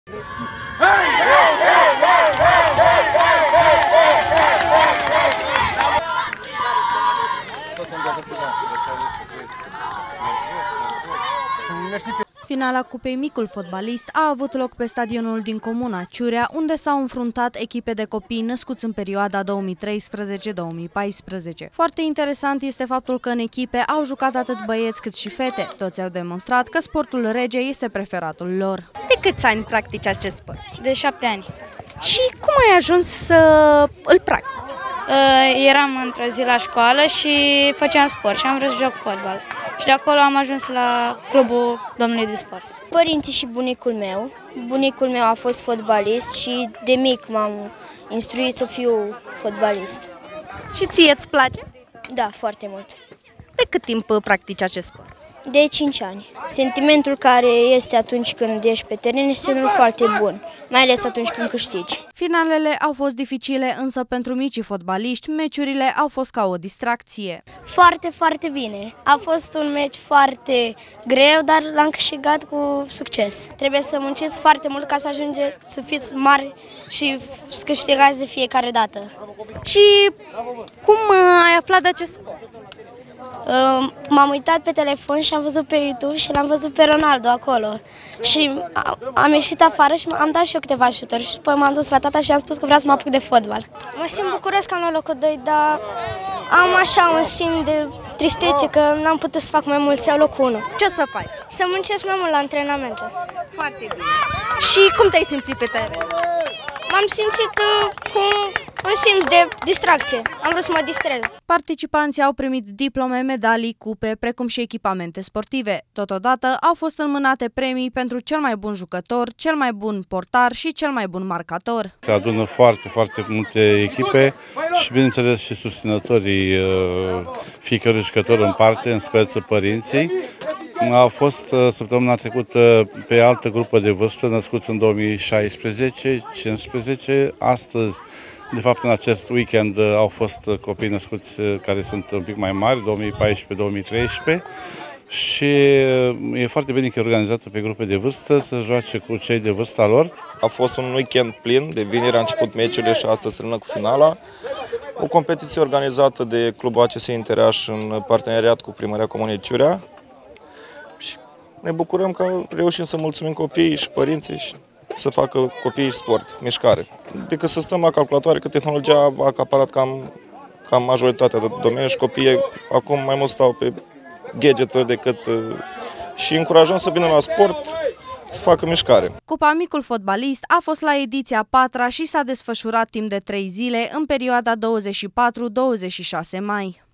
Finala Cupei Micul Fotbalist a avut loc pe stadionul din comuna Ciurea, unde s-au înfruntat echipe de copii născuți în perioada 2013-2014. Foarte interesant este faptul că în echipe au jucat atât băieți cât și fete. Toți au demonstrat că sportul rege este preferatul lor. De câți ani practici acest sport? De 7 ani. Și cum ai ajuns să îl practici? Eram într-o zi la școală și făceam sport și am vrut să joc fotbal. Și de acolo am ajuns la clubul domnului de sport. Părinții și bunicul meu. Bunicul meu a fost fotbalist și de mic m-am instruit să fiu fotbalist. Și ție îți place? Da, foarte mult. De cât timp practici acest sport? De 5 ani. Sentimentul care este atunci când ești pe teren este unul foarte bun, mai ales atunci când câștigi. Finalele au fost dificile, însă pentru micii fotbaliști, meciurile au fost ca o distracție. Foarte, foarte bine. A fost un meci foarte greu, dar l-am câștigat cu succes. Trebuie să munciți foarte mult ca să ajungeți să fiți mari și să câștigați de fiecare dată. Și cum ai aflat de acest sport? M-am uitat pe telefon și am văzut pe YouTube și l-am văzut pe Ronaldo acolo. Și am ieșit afară și am dat și eu câteva șuturi. Și după m-am dus la tata și am spus că vreau să mă apuc de fotbal. Mă simt bucuros că am luat locul 2, dar am așa un simț de tristețe că n-am putut să fac mai mult, să iau locul 1. Ce o să faci? Să muncesc mai mult la antrenamente. Foarte bine. Și cum te-ai simțit pe teren? M-am simțit cu un simț de distracție. Am vrut să mă distrez. Participanții au primit diplome, medalii, cupe, precum și echipamente sportive. Totodată au fost înmânate premii pentru cel mai bun jucător, cel mai bun portar și cel mai bun marcator. Se adună foarte multe echipe și, bineînțeles, și susținătorii fiecărui jucător în parte, în speță părinții. A fost săptămâna trecută pe altă grupă de vârstă, născuți în 2016-15. Astăzi, de fapt, în acest weekend au fost copii născuți care sunt un pic mai mari, 2014-2013. Și e foarte bine că e organizată pe grupe de vârstă, să joace cu cei de vârsta lor. A fost un weekend plin, de vineri a început meciurile și astăzi termină cu finala. O competiție organizată de Clubul ACS Intereaș în parteneriat cu Primăria Comunei Ciurea. Și ne bucurăm că reușim să mulțumim copiii și părinții și să facă copiii sport, mișcare. Decât să stăm la calculatoare, că tehnologia a acaparat cam majoritatea de domenii și copiii acum mai mult stau pe gadget-uri decât... și încurajăm să vină la sport, să facă mișcare. Cupa Micul Fotbalist a fost la ediția 4-a și s-a desfășurat timp de 3 zile în perioada 24-26 mai.